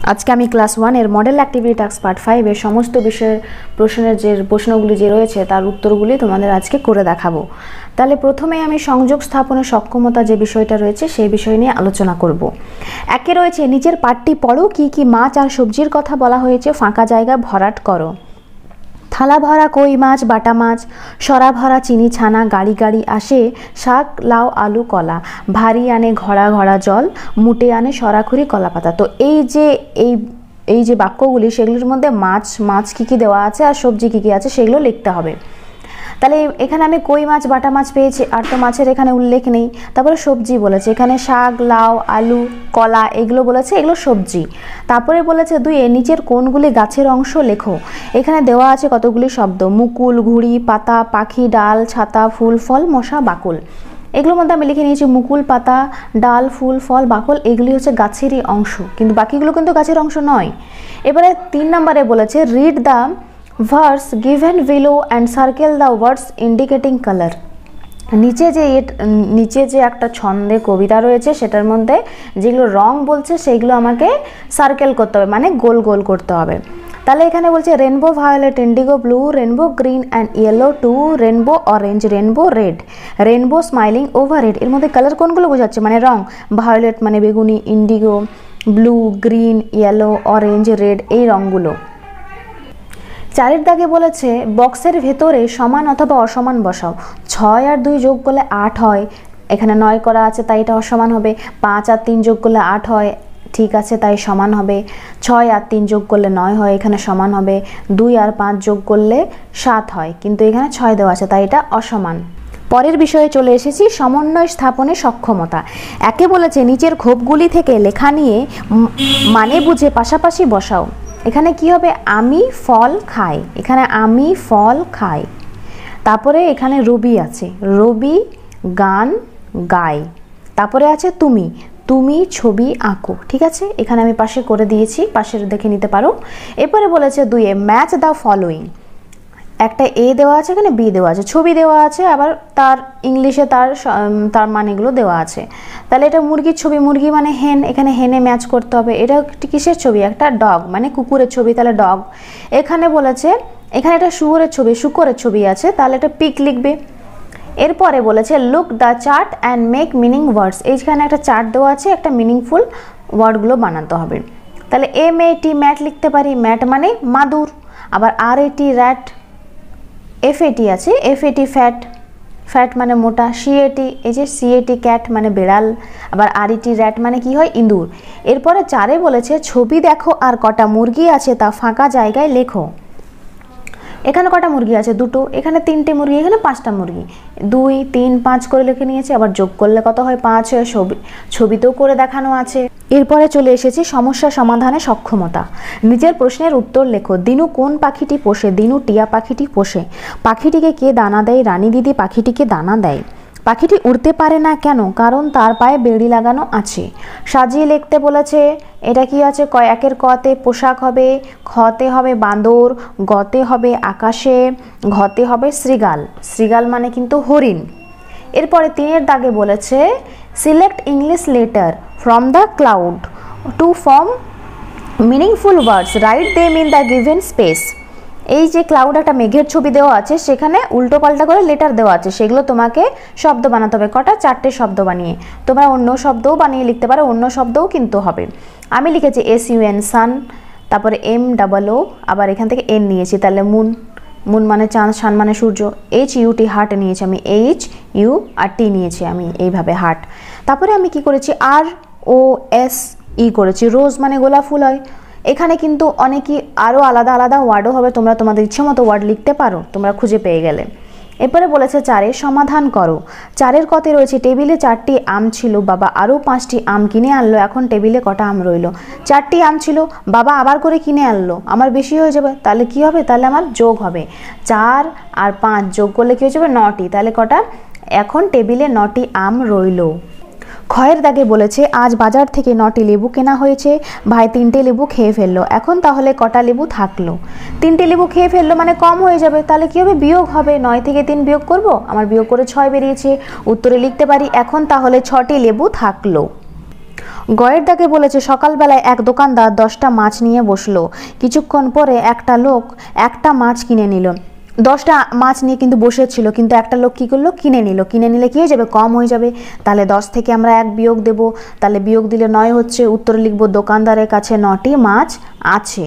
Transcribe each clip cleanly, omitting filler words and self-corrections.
আজকে আমি ক্লাস 1 এর মডেল অ্যাক্টিভিটি টাস্ক পার্ট 5 এর সমস্ত বিষয়ের প্রশ্নগুলি যে রয়েছে তার উত্তরগুলি তোমাদের আজকে করে দেখাবো। তাহলে প্রথমে আমি সংযোগ স্থাপনের সক্ষমতা যে বিষয়টা রয়েছে সেই বিষয় নিয়ে আলোচনা করব। একে রয়েছে নিচের পাঠটি পড়ো, কি কি মাছ আর সবজির কথা বলা হয়েছে, ফাঁকা জায়গা ভরাট করো। থালা ভরা কই মাছ, বাটা মাছ, সরা ভরা চিনি ছানা, গাড়ি গাড়ি আসে শাক লাউ আলু কলা, ভারী আনে ঘড়া ঘড়া জল, মুটে আনে সরাখুরি কলা পাতা। তো এই যে বাক্যগুলি সেগুলির মধ্যে মাছ কি কি দেওয়া আছে আর সবজি কি কি আছে সেগুলো লিখতে হবে। তাহলে এখানে আমি কই মাছ বাটা মাছ পেয়েছি, আর তো মাছের এখানে উল্লেখ নেই। তারপরে সবজি বলেছে, এখানে শাক লাউ আলু কলা এগুলো বলেছে, এগুলো সবজি। তারপরে বলেছে 2 এর নিচের কোনগুলি গাছের অংশ লেখো। এখানে দেওয়া আছে কতগুলি শব্দ, মুকুল, ঘুড়ি, পাতা, পাখি, ডাল, ছাতা, ফুল, ফল, মশা, বাকল। এগুলোর মধ্যে আমি লিখে নিয়েছি মুকুল, পাতা, ডাল, ফুল, ফল, বাকল এগুলি হচ্ছে গাছেরই অংশ, কিন্তু বাকিগুলো কিন্তু গাছের অংশ নয়। এবারে 3 নম্বরে বলেছে read the verse given below and circle the words indicating color। নিচে যে একটা ছন্দে কবিতা রয়েছে সেটার মধ্যে যেগুলো রং বলছে সেগুলো আমাকে সার্কেল করতে হবে, মানে গোল গোল করতে হবে। তাহলে এখানে বলছে rainbow violet, indigo blue, rainbow green and yellow, 2 rainbow orange, rainbow red, rainbow smiling over red. এর মধ্যে কালার কোনগুলো বোঝাচ্ছে, মানে রং। ভায়োলেট মানে বেগুনি, indigo, blue, green, yellow, orange, red এই রঙগুলো। 4 দাগে বলেছে বক্সের ভেতরে সমান অথবা অসমান বসাও। 6 আর 2 যোগ করলে 8 হয়, এখানে 9 করা আছে তাই এটা অসমান হবে। 5 আর 3 যোগ করলে 8 হয়, ঠিক আছে তাই সমান হবে। 6 আর 3 যোগ করলে 9 হয়, এখানে সমান হবে। 2 আর 5 যোগ করলে 7 হয়, কিন্তু এখানে 6 দেওয়া আছে তাই এটা অসমান। পরের বিষয়ে চলে এসেছি সমন্বয় স্থাপনে সক্ষমতা। একে বলেছে নিচের ক্ষোভগুলি থেকে লেখা নিয়ে মানে বুঝে পাশাপাশি বসাও। এখানে কি হবে, আমি ফল খাই, এখানে আমি ফল খাই। তারপরে এখানে রবি আছে, রবি গান গায়। তারপরে আছে তুমি, তুমি ছবি আঁকো। ঠিক আছে, এখানে আমি পাশে করে দিয়েছি, পাশের দেখে নিতে পারো। এরপরে বলেছে 2 এ ম্যাচ দ্য ফলোয়িং। একটা এ দেওয়া আছে, এখানে বি দেওয়া আছে, ছবি দেওয়া আছে, আবার তার ইংলিশে তার মানেগুলো দেওয়া আছে। তাহলে এটা মুরগির ছবি, মুরগি মানে হেন, এখানে হেনে ম্যাচ করতে হবে। এটা কিসের ছবি, একটা ডগ মানে কুকুরের ছবি, তাহলে ডগ। এখানে বলেছে এখানে একটা শুকরের ছবি আছে, তাহলে এটা পিক লিখবে। এরপরে বলেছে look the chart and make meaning words. এইখানে একটা চার্ট দেওয়া আছে, একটা মিনিংফুল ওয়ার্ডগুলো বানাতে হবে। তাহলে MAT ম্যাট লিখতে পারি, ম্যাট মানে মাদুর। আবার RAT র্যাট, FAT আছে, FAT ফ্যাট, ফ্যাট মানে মোটা। CAT এই যে CAT ক্যাট মানে বেড়াল। আবার RET র্যাট মানে কি হয়, ইঁদুর। এরপরে 4 বলেছে ছবি দেখো আর কটা মুরগি আছে তা ফাঁকা জায়গায় লেখো। এখানে কটা মুরগি আছে, 2, এখানে 3টে মুরগি, এখানে 5টা মুরগি। 2 3 5 করে লিখে নিয়েছে, আবার যোগ করলে কত হয়, 5 হয়। ছবিতেও করে দেখানো আছে। এরপরে চলে এসেছি সমস্যা সমাধানে সক্ষমতা। নিজের প্রশ্নের উত্তর লেখো। দিনু কোন পাখিটি পোষে? দিনু টিয়া পাখিটি পোষে। পাখিটিকে কে দানা দেয়? রানী দিদি পাখিটিকে দানা দেয়। পাখিটি উড়তে পারে না কেন? কারণ তার পায়ে বেড়ি লাগানো আছে। সাজিয়ে লিখতে বলেছে, এটা কি আছে, একের কতে পোশাক হবে, খতে হবে বাঁদর, গতে হবে আকাশে, ঘতে হবে শৃগাল। শৃগাল মানে কিন্তু হরিণ। এরপরে 3 দাগে বলেছে select English letter from the cloud to form meaningful words, write them in the given space. এই যে ক্লাউড একটা মেঘের ছবি দেওয়া আছে, সেখানে উল্টো পাল্টা করে লেটার দেওয়া আছে, সেগুলো তোমাকে শব্দ বানাতে হবে। কটা, 4টে শব্দ বানিয়ে। তোমরা অন্য শব্দও বানিয়ে লিখতে পারো, অন্য শব্দও কিন্তু হবে। আমি লিখেছি SUN সান, তারপরে MOO, আবার এখান থেকে N নিয়েছি, তাহলে মুন, মুন মানে চাঁদ, সান মানে সূর্য। HUT হার্ট নিয়েছি আমি, HU আর T নিয়েছি আমি, এইভাবে হার্ট। তারপরে আমি কি করেছি, ROSE করেছি, রোজ মানে গোলাপ ফুল হয়। এখানে কিন্তু অনেকই আরও আলাদা আলাদা ওয়ার্ডও হবে, তোমরা তোমাদের ইচ্ছে মতো ওয়ার্ড লিখতে পারো, তোমরা খুঁজে পেয়ে গেলে। এরপরে বলেছে 4 সমাধান করো। 4 কতে রয়েছে টেবিলে 4টি আম ছিল, বাবা আরও 5টি আম কিনে আনলো, এখন টেবিলে কটা আম রইল? 4টি আম ছিল, বাবা আবার করে কিনে আনলো, আমার বেশি হয়ে যাবে, তাহলে কি হবে, তাহলে আমার যোগ হবে। 4 আর 5 যোগ করলে কি হয়ে যাবে, 9টি, তাহলে কটা, এখন টেবিলে 9টি আম রইল। ক্ষয়ের দাগে বলেছে আজ বাজার থেকে 9টি লেবু কেনা হয়েছে, ভাই 3টে লেবু খেয়ে ফেললো, এখন তাহলে কটা লেবু থাকলো? 3টে লেবু খেয়ে ফেললো মানে কম হয়ে যাবে, তাহলে কি হবে, বিয়োগ হবে। 9 থেকে 3 বিয়োগ করব, আমার বিয়োগ করে 6 বেরিয়েছে। উত্তরে লিখতে পারি এখন তাহলে 6টি লেবু থাকলো। গয়ের দাগে বলেছে সকালবেলায় এক দোকানদার 10টা মাছ নিয়ে বসলো। কিছুক্ষণ পরে একটা লোক একটা মাছ কিনে নিল। 10টা মাছ নিয়ে কিন্তু বসেছিল, কিন্তু একটা লোক কী করলো, কিনে নিল। কিনে নিলে কী হয়ে যাবে, কম হয়ে যাবে। তাহলে 10 থেকে আমরা 1 বিয়োগ দেব, তাহলে বিয়োগ দিলে 9 হচ্ছে। উত্তরে লিখব দোকানদারের কাছে 9টি মাছ আছে।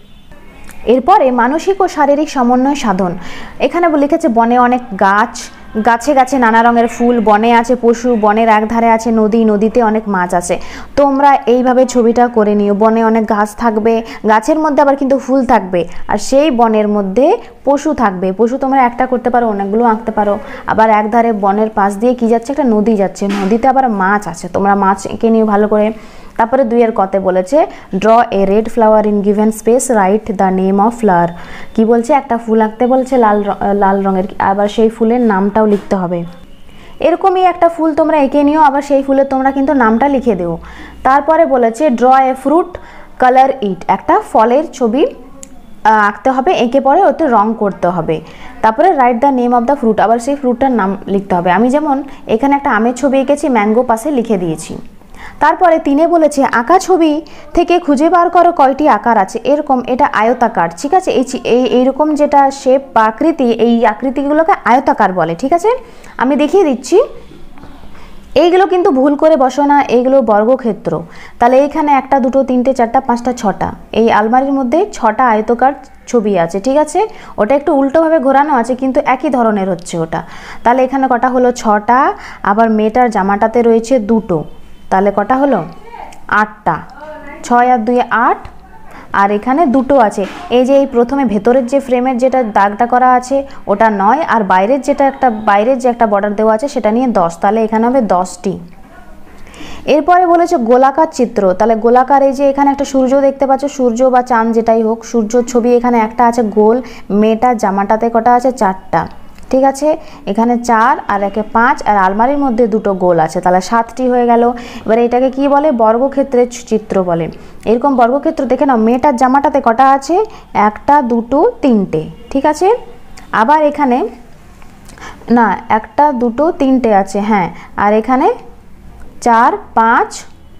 এরপরে মানসিক ও শারীরিক সমন্বয় সাধন। এখানে লিখেছে বনে অনেক গাছ, গাছে গাছে নানা রঙের ফুল, বনে আছে পশু, বনের একধারে আছে নদী, নদীতে অনেক মাছ আছে। তোমরা এইভাবে ছবিটা করে নিও। বনে অনেক গাছ থাকবে, গাছের মধ্যে আবার কিন্তু ফুল থাকবে, আর সেই বনের মধ্যে পশু থাকবে। পশু তোমরা একটা করতে পারো, অনেকগুলো আঁকতে পারো। আবার একধারে বনের পাশ দিয়ে কি যাচ্ছে, একটা নদী যাচ্ছে, নদীতে আবার মাছ আছে, তোমরা মাছ এঁকে নিও ভালো করে। তারপরে 2 কতে বলেছে draw a red flower in given space, write the name of flower. কি বলছে, একটা ফুল আঁকতে বলছে লাল রঙের, আবার সেই ফুলের নামটাও লিখতে হবে। এরকমই একটা ফুল তোমরা এঁকে নিও, আবার সেই ফুলের তোমরা কিন্তু নামটা লিখে দিও। তারপরে বলেছে draw a fruit, colour it, একটা ফলের ছবি আঁকতে হবে, এঁকে পরে ওতে রং করতে হবে। তারপরে write the name of the fruit, আবার সেই ফ্রুটটার নাম লিখতে হবে। আমি যেমন এখানে একটা আমের ছবি এঁকেছি, ম্যাঙ্গো পাশে লিখে দিয়েছি। তারপরে 3 বলেছে আঁকা ছবি থেকে খুঁজে বার করো কয়টি আকার আছে। এরকম, এটা আয়তাকার, ঠিক আছে। এইরকম যেটা শেপ বা আকৃতি, এই আকৃতিগুলোকে আয়তাকার বলে, ঠিক আছে। আমি দেখিয়ে দিচ্ছি। এইগুলো কিন্তু ভুল করে বসো না, এইগুলো বর্গক্ষেত্র। তাহলে এইখানে 1 2 3 4 5 6টা, এই আলমারির মধ্যে 6টা আয়তাকার ছবি আছে, ঠিক আছে। ওটা একটু উল্টোভাবে ঘোরানো আছে, কিন্তু একই ধরনের হচ্ছে ওটা। তাহলে এখানে কটা হলো, 6টা। আবার মেয়েটার জামাটাতে রয়েছে 2টো, তাহলে কটা হলো, 8টা। 6 আর 2 8, আর এখানে 2টো আছে। এই যে এই প্রথমে ভেতরের যে ফ্রেমের যেটা দাগটা করা আছে ওটা 9, আর বাইরের যে একটা বর্ডার দেওয়া আছে সেটা নিয়ে 10, তাহলে এখানে হবে 10টি। এরপরে বলেছে গোলাকার চিত্র। তাহলে গোলাকার, এই যে এখানে একটা সূর্য দেখতে পাচ্ছ, সূর্য বা চাঁদ যেটাই হোক, সূর্যর ছবি এখানে একটা আছে গোল। মেয়েটার জামাটাতে কটা আছে, 4টা, ঠিক আছে। এখানে 4 আর 1 5, আর আলমারির মধ্যে 2টো গোল আছে, তাহলে 7টি হয়ে গেল। এবারে এটাকে কি বলে, বর্গক্ষেত্রের চিত্র বলে। এরকম বর্গক্ষেত্র দেখে নাও, মেয়েটার জামাটাতে কটা আছে, 1টা 2টো 3টে, ঠিক আছে। আবার এখানে না, 1টা 2টো 3টে আছে, হ্যাঁ। আর এখানে 4 5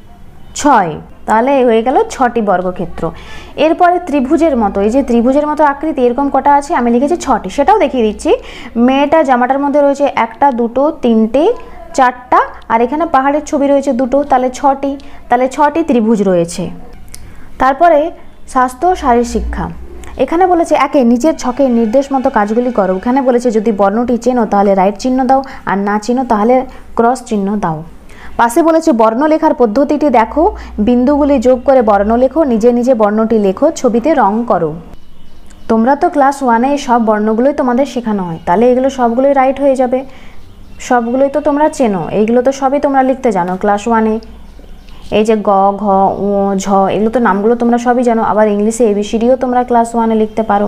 6, তাহলে হয়ে গেল 6টি বর্গক্ষেত্র। এরপরে ত্রিভুজের মতো, এই যে ত্রিভুজের মতো আকৃতি এরকম কটা আছে, আমি লিখেছি 6টি, সেটাও দেখিয়ে দিচ্ছি। মেয়েটা জামাটার মধ্যে রয়েছে 1টা 2টো 3টে 4টা, আর এখানে পাহাড়ের ছবি রয়েছে 2টো, তাহলে 6টি, তাহলে 6টি ত্রিভুজ রয়েছে। তারপরে স্বাস্থ্য ও শারীর শিক্ষা। এখানে বলেছে 1 নিচের ছকে নির্দেশ মতো কাজগুলি করো। এখানে বলেছে যদি বর্ণটি চেনো তাহলে রাইট চিহ্ন দাও, আর না চেনো তাহলে ক্রস চিহ্ন দাও। পাশে বলেছে বর্ণ লেখার পদ্ধতিটি দেখো, বিন্দুগুলি যোগ করে বর্ণ লেখো, নিজে নিজে বর্ণটি লেখো, ছবিতে রং করো। তোমরা তো ক্লাস 1-এ এই সব বর্ণগুলোই তোমাদের শেখানো হয়, তাহলে এগুলো সবগুলোই রাইট হয়ে যাবে। সবগুলোই তো তোমরা চেনো, এইগুলো তো সবই তোমরা লিখতে জানো ক্লাস 1-এ। এই যে গ ঘ উ ঝ, এগুলো তো নামগুলো তোমরা সবই জানো। আবার ইংলিশে ABCDও তোমরা ক্লাস 1-এ লিখতে পারো।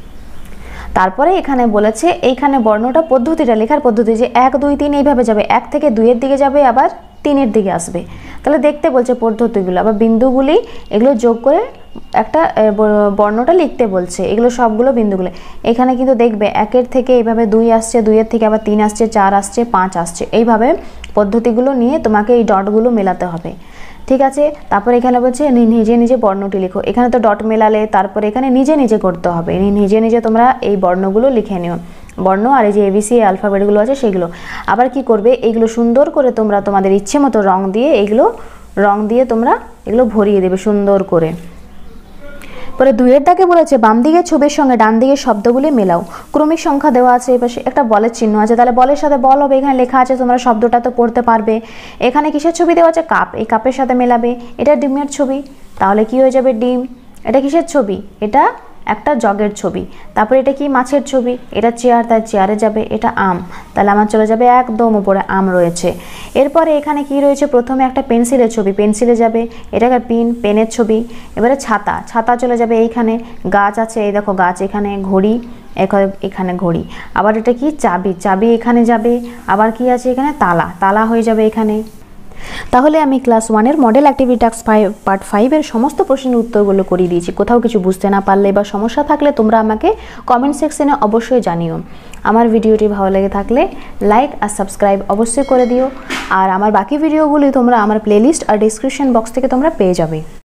তারপরে এখানে বলেছে এইখানে বর্ণটা পদ্ধতিটা, লেখার পদ্ধতি যে 1 2 3 এইভাবে যাবে, 1 থেকে 2-এর দিকে যাবে, আবার 3-এর দিকে আসবে। তাহলে দেখতে বলছে পদ্ধতিগুলো, আবার বিন্দুগুলি এগুলো যোগ করে একটা বর্ণটা লিখতে বলছে। এগুলো সবগুলো বিন্দুগুলো। এখানে কিন্তু দেখবে 1-এর থেকে এইভাবে 2 আসছে, 2-এর থেকে আবার 3 আসছে, 4 আসছে, 5 আসছে। এইভাবে পদ্ধতিগুলো নিয়ে তোমাকে এই ডটগুলো মেলাতে হবে, ঠিক আছে। তারপর এখানে বলছে নিজে নিজে বর্ণটি লিখো। এখানে তো ডট মেলালে, তারপরে এখানে নিজে নিজে করতে হবে। নিজে নিজে তোমরা এই বর্ণগুলো লিখে নিও, বর্ণ আর এই যে ABC অ্যালফাবেটগুলো আছে সেগুলো। আবার কি করবে, এইগুলো সুন্দর করে তোমরা তোমাদের ইচ্ছে মতো রং দিয়ে তোমরা এগুলো ভরিয়ে দেবে সুন্দর করে। পরে 2-এর দাগে বলেছে বাম দিকের ছবির সঙ্গে ডান দিকের শব্দগুলি মেলাও। ক্রমিক সংখ্যা দেওয়া আছে, এই পাশে একটা বলের চিহ্ন আছে, তাহলে বলের সাথে বল হবে। এখানে লেখা আছে, তোমরা শব্দটা তো পড়তে পারবে। এখানে কিসের ছবি দেওয়া আছে, কাপ, এই কাপের সাথে মেলাবে। এটা ডিমের ছবি, তাহলে কি হয়ে যাবে, ডিম। এটা কিসের ছবি, এটা একটা জগের ছবি। তারপরে এটা কি, মাছের ছবি। এটা চেয়ার, তাই চেয়ারে যাবে। এটা আম, তাহলে আমার চলে যাবে একদম উপরে আম রয়েছে। এরপরে এখানে কি রয়েছে, প্রথমে একটা পেন্সিলের ছবি, পেন্সিলে যাবে। এটা পেনের ছবি। এবারে ছাতা, ছাতা চলে যাবে এইখানে। গাছ আছে, এই দেখো গাছ এখানে। ঘড়ি, এখানে ঘড়ি। আবার এটা কি, চাবি, চাবি এখানে যাবে। আবার কি আছে এখানে, তালা, তালা হয়ে যাবে এখানে। তাহলে আমি ক্লাস 1-এর মডেল অ্যাক্টিভিটি টাস্ক পার্ট 5-এর সমস্ত প্রশ্নের উত্তরগুলো করিয়ে দিয়েছি। কোথাও কিছু বুঝতে না পারলে বা সমস্যা থাকলে তোমরা আমাকে কমেন্ট সেকশনে অবশ্যই জানিও। আমার ভিডিওটি ভালো লেগে থাকলে লাইক আর সাবস্ক্রাইব অবশ্যই করে দিও। আর আমার বাকি ভিডিওগুলি তোমরা আমার প্লেলিস্ট আর ডেসক্রিপশন বক্স থেকে তোমরা পেয়ে যাবে।